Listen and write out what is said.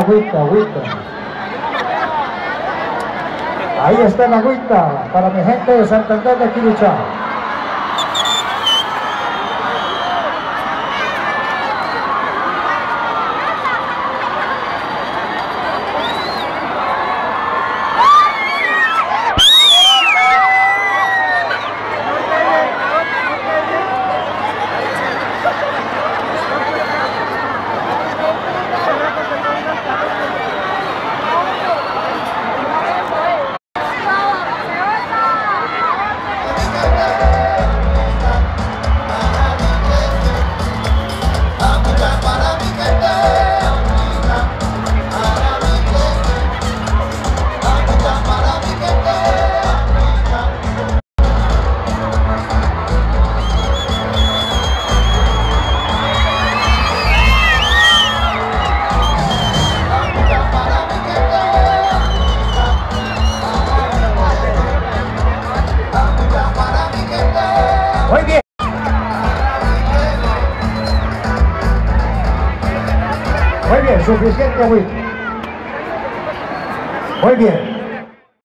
agüita, agüita. Ahí está la agüita para mi gente de Santander de Quiruchá. Muy bien. Muy bien, suficiente agüita. Muy bien.